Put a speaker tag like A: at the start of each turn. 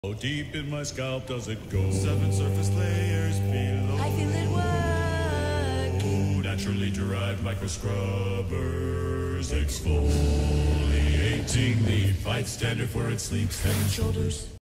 A: How deep in my scalp does it go?
B: 7 surface layers below.
C: I feel it working.
A: Naturally derived microscrubbers exfoliating the 5 standard for its sleep. Head and shoulders.